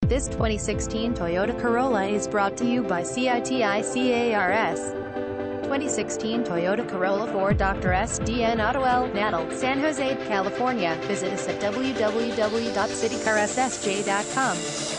This 2016 Toyota Corolla is brought to you by CITICARS. 2016 Toyota Corolla for Dr. SDN Natl, Natl, San Jose, California. Visit us at www.citicarssj.com.